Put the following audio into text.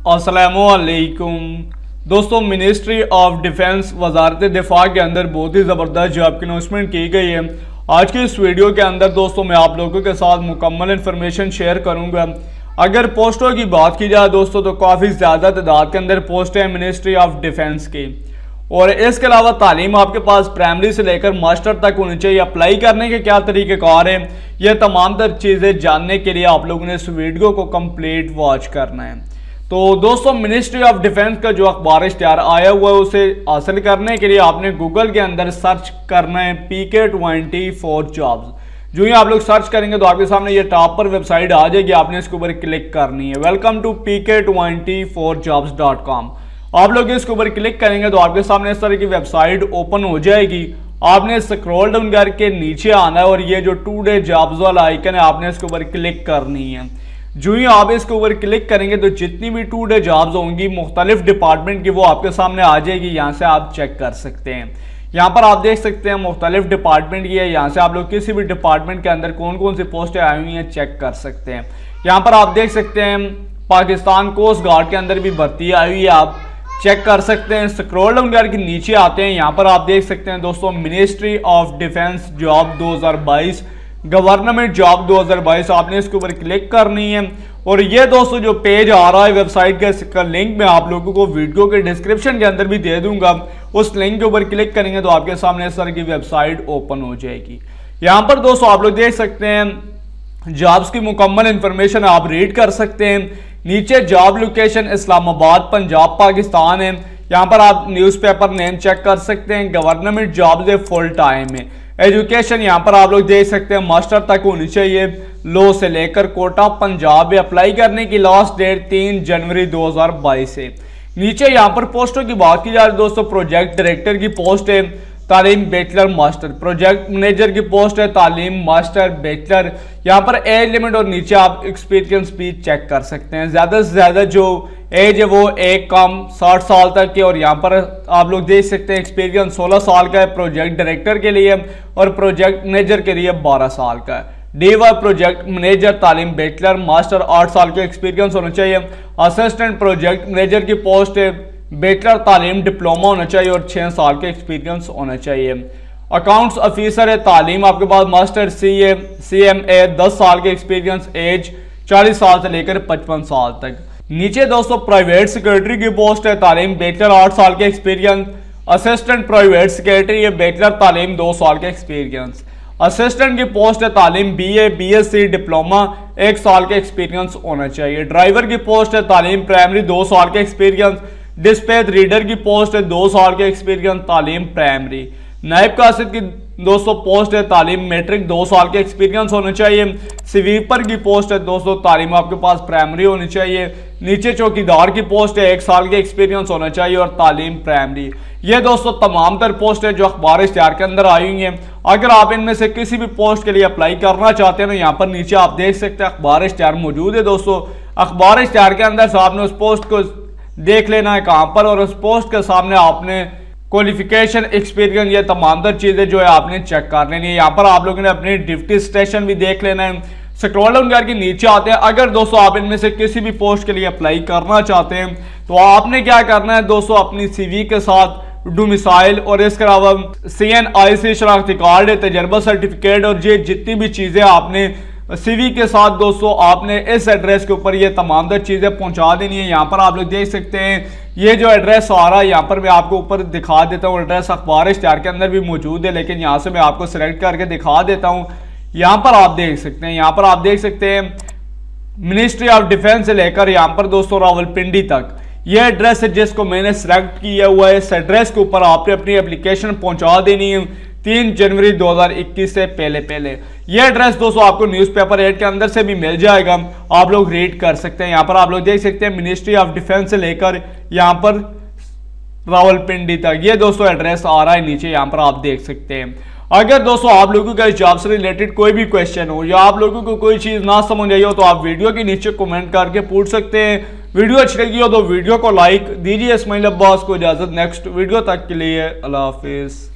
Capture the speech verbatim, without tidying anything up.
अस्सलामुअलैकुम दोस्तों, ministry of defence वजारत दिफा के अंदर बहुत ही ज़बरदस्त जॉब की अनाउंसमेंट की गई है। आज के इस वीडियो के अंदर दोस्तों मैं आप लोगों के साथ मुकम्मल इन्फॉर्मेशन शेयर करूंगा। अगर पोस्टों की बात की जाए दोस्तों तो काफ़ी ज़्यादा तादाद के अंदर पोस्ट है मिनिस्ट्री ऑफ डिफेंस की, और इसके अलावा तालीम आपके पास प्राइमरी से लेकर मास्टर तक होनी चाहिए। अप्लाई करने के क्या तरीक़ेकार हैं, यह तमाम तर चीज़ें जानने के लिए आप लोगों ने इस वीडियो को कंप्लीट वॉच करना है। तो दोस्तों, मिनिस्ट्री ऑफ डिफेंस का जो अखबार इश्तिहार आया हुआ है उसे हासिल करने के लिए आपने गूगल के अंदर सर्च करना है P K twenty four jobs. जो ही आप लोग सर्च करेंगे तो आपके सामने ये टॉप पर वेबसाइट आ जाएगी, आपने इसके ऊपर क्लिक करनी है। Welcome to P K twenty four jobs dot com. आप लोग इसके ऊपर क्लिक करेंगे तो आपके सामने इस तरह की वेबसाइट ओपन हो जाएगी। आपने स्क्रॉल डाउन करके नीचे आना है और ये जो टू डे जॉब्स वाला आइकन है आपने इसके ऊपर क्लिक करनी है। जो ही आप इसके ऊपर क्लिक करेंगे तो जितनी भी टू डे जॉब्स होंगी मुख्तलिफ डिपार्टमेंट की वो आपके सामने आ जाएगी। यहाँ से आप चेक कर सकते हैं। यहाँ पर आप देख सकते हैं मुख्तलिफ डिपार्टमेंट की है। यहाँ से आप लोग किसी भी डिपार्टमेंट के अंदर कौन कौन सी पोस्टें आई हुई हैं चेक कर सकते हैं। यहाँ पर आप देख सकते हैं पाकिस्तान कोस्ट गार्ड के अंदर भी भर्ती आई हुई है, आप चेक कर सकते हैं। स्क्रॉल डाउन करके नीचे आते हैं, यहाँ पर आप देख सकते हैं दोस्तों मिनिस्ट्री ऑफ डिफेंस जॉब दो हज़ार बाईस, गवर्नमेंट जॉब दो हज़ार बाईस। आपने इसके ऊपर क्लिक करनी है और ये दोस्तों जो पेज आ रहा है वेबसाइट का, इसका लिंक मैं आप लोगों को वीडियो के डिस्क्रिप्शन के अंदर भी दे दूंगा। उस लिंक के ऊपर क्लिक करेंगे तो आपके सामने इस तरह की वेबसाइट ओपन हो जाएगी। यहाँ पर दोस्तों आप लोग देख सकते हैं जॉब्स की मुकम्मल इंफॉर्मेशन आप रीड कर सकते हैं। नीचे जॉब लोकेशन इस्लामाबाद पंजाब पाकिस्तान है। यहाँ पर आप न्यूज़पेपर नेम चेक कर सकते हैं। गवर्नमेंट जॉब्स है, फुल टाइम है। एजुकेशन यहाँ पर आप लोग देख सकते हैं मास्टर तक होनी चाहिए, लो से लेकर कोटा पंजाब है। अप्लाई करने की लास्ट डेट तीन जनवरी दो हज़ार बाईस है। नीचे यहाँ पर पोस्टों की बात की जाए दोस्तों, प्रोजेक्ट डायरेक्टर की पोस्ट है, तालीम बैचलर मास्टर। प्रोजेक्ट मैनेजर की पोस्ट है, तालीम मास्टर बैचलर। यहाँ पर एज लिमिट और नीचे आप एक्सपीरियंस भी चेक कर सकते हैं। ज़्यादा से ज़्यादा जो एज है वो एक कम साठ साल तक की, और यहाँ पर आप लोग देख सकते हैं एक्सपीरियंस सोलह साल का है प्रोजेक्ट डायरेक्टर के लिए, और प्रोजेक्ट मैनेजर के लिए बारह साल का है। डी वाई प्रोजेक्ट मैनेजर तालीम बैचलर मास्टर आठ साल का एक्सपीरियंस होना चाहिए। असिस्टेंट प्रोजेक्ट मैनेजर की पोस्ट है, बैचलर तालीम डिप्लोमा होना चाहिए और छः साल का एक्सपीरियंस होना चाहिए। अकाउंट्स ऑफिसर है, तालीम आपके पास master C A C M A दस साल के एक्सपीरियंस, एज चालीस साल से लेकर पचपन साल तक। नीचे दोस्तों प्राइवेट सेक्रेटरी की पोस्ट है, तालीम बैचलर आठ साल के एक्सपीरियंस। असिस्टेंट प्राइवेट सेक्रेटरी है, बैचलर तालीम दो साल के एक्सपीरियंस। असिस्टेंट की पोस्ट है, तालीम B A B S C diploma, एक साल के एक्सपीरियंस होना चाहिए। ड्राइवर की पोस्ट है, तालीम प्राइमरी दो साल के एक्सपीरियंस। डिस्पैच रीडर की पोस्ट है, दो साल के एक्सपीरियंस, तालीम प्राइमरी। नायब कासिद की दोस्तों पोस्ट है, तालीम मैट्रिक दो साल के एक्सपीरियंस होना चाहिए। स्वीपर की पोस्ट है दोस्तों, तालीम आपके पास प्राइमरी होनी चाहिए। नीचे चौकीदार की पोस्ट है, एक साल के एक्सपीरियंस होना चाहिए और तालीम प्राइमरी। ये दोस्तों तमाम तर पोस्ट है जो अखबार इश्तिहार के अंदर आई हुई हैं। अगर आप इनमें से किसी भी पोस्ट के लिए अप्लाई करना चाहते हैं तो यहाँ पर नीचे आप देख सकते हैं अखबार इश्तिहार मौजूद है। दोस्तों अखबार इश्तिहार के अंदर से आपने उस पोस्ट को देख लेना है कहाँ पर, और उस पोस्ट के सामने आपने क्वालिफिकेशन एक्सपीरियंस ये तमाम तर चीज़ें जो है आपने चेक कर लेनी है। यहाँ पर आप लोगों ने अपनी ड्यूटी स्टेशन भी देख लेना है। स्क्रॉल डाउन करके नीचे आते हैं। अगर दोस्तों आप इनमें से किसी भी पोस्ट के लिए अप्लाई करना चाहते हैं तो आपने क्या करना है दोस्तों, अपनी सीवी के साथ डोमिसाइल और इसके अलावा सी एन आई सी शनाख्ती कार्ड है, तजर्बा सर्टिफिकेट और ये जितनी भी चीज़ें आपने सीवी के साथ दोस्तों आपने इस एड्रेस के ऊपर ये तमाम तर चीज़ें पहुंचा देनी है। यहाँ पर आप लोग देख सकते हैं ये जो एड्रेस आ रहा है यहाँ पर मैं आपको ऊपर दिखा देता हूँ। एड्रेस अखबार इश्तिहार के अंदर भी मौजूद है, लेकिन यहाँ से मैं आपको सिलेक्ट करके दिखा देता हूँ। यहाँ पर आप देख सकते हैं यहाँ पर आप देख सकते हैं मिनिस्ट्री ऑफ डिफेंस से लेकर यहाँ पर दोस्तों रावलपिंडी तक ये एड्रेस है जिसको मैंने सिलेक्ट किया हुआ है। इस एड्रेस के ऊपर आपने अपनी एप्लीकेशन पहुंचा देनी है तीन जनवरी दो हज़ार इक्कीस से पहले पहले। ये एड्रेस दोस्तों आपको न्यूज़पेपर एड के अंदर से भी मिल जाएगा, आप लोग रीड कर सकते हैं। यहाँ पर आप लोग देख सकते हैं मिनिस्ट्री ऑफ डिफेंस से लेकर यहाँ पर रावलपिंडी तक ये दोस्तों एड्रेस आ रहा है नीचे, यहाँ पर आप देख सकते हैं। अगर दोस्तों आप लोगों का इस जॉब से रिलेटेड कोई भी क्वेश्चन हो या आप लोगों को कोई चीज़ ना समझ आई हो तो आप वीडियो के नीचे कमेंट करके पूछ सकते हैं। वीडियो अच्छी लगी हो तो वीडियो को लाइक दीजिए। इस्माइल अब्बास को इजाज़त, नेक्स्ट वीडियो तक के लिए अल्लाह हाफिज़।